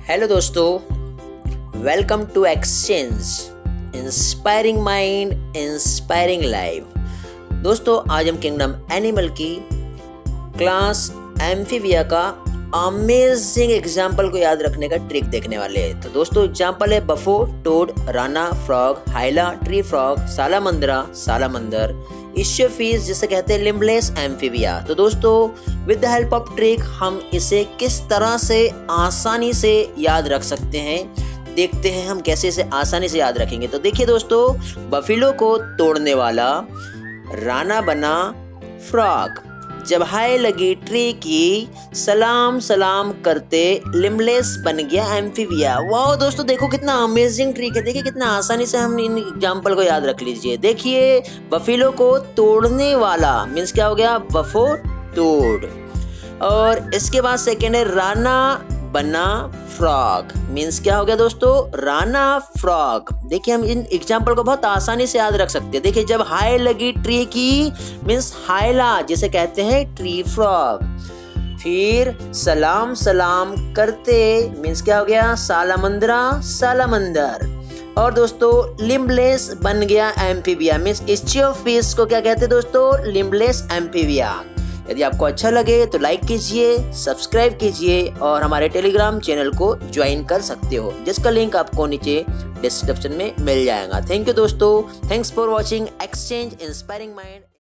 Hello दोस्तों, welcome to exchange inspiring mind inspiring life. दोस्तों, आज हम किंगडम एनिमल की क्लास एम्फीबिया का अमेजिंग एग्जाम्पल को याद रखने का ट्रिक देखने वाले हैं। तो दोस्तों, एग्जाम्पल है bufo, toad, rana, frog, hyla, tree frog, salamandra, salamander, ichthyophis जिसे कहते हैं लिम्बलेस एम्फीबिया। तो दोस्तों, with the help of trick हम इसे किस तरह से आसानी से याद रख सकते हैं, देखते हैं हम कैसे इसे आसानी से याद रखेंगे। तो देखिए दोस्तों, बफेलो को तोड़ने वाला राना बना फ्रॉग, जब हाय लगी ट्री की सलाम सलाम करते लिम्बलेस बन गया एम्फीबिया। वाह दोस्तों, देखो कितना अमेजिंग ट्रिक है। देखिए कितना आसानी से हम इन एग्जाम्पल को याद रख लीजिए। देखिए, बफेलो को तोड़ने वाला मीन्स क्या हो गया, बफो टोड। और इसके बाद सेकेंड है राना बना फ्रॉग, मीन्स क्या हो गया दोस्तों, राना फ्रॉग। देखिए हम इन एग्जाम्पल को बहुत आसानी से याद रख सकते हैं। देखिए, जब हाय लगी ट्री की मीन्स हाइला जिसे कहते हैं ट्री फ्रॉग। फिर सलाम सलाम करते मीन्स क्या हो गया, सालामंद्रा सालामंदर। और दोस्तों, लिम्बलेस बन गया एम्फीबिया मीन्स इश्योफिश को क्या कहते हैं दोस्तों, लिम्बलेस एम्फीबिया। यदि आपको अच्छा लगे तो लाइक कीजिए, सब्सक्राइब कीजिए और हमारे टेलीग्राम चैनल को ज्वाइन कर सकते हो, जिसका लिंक आपको नीचे डिस्क्रिप्शन में मिल जाएगा। थैंक यू दोस्तों, thanks for watching exchange inspiring mind.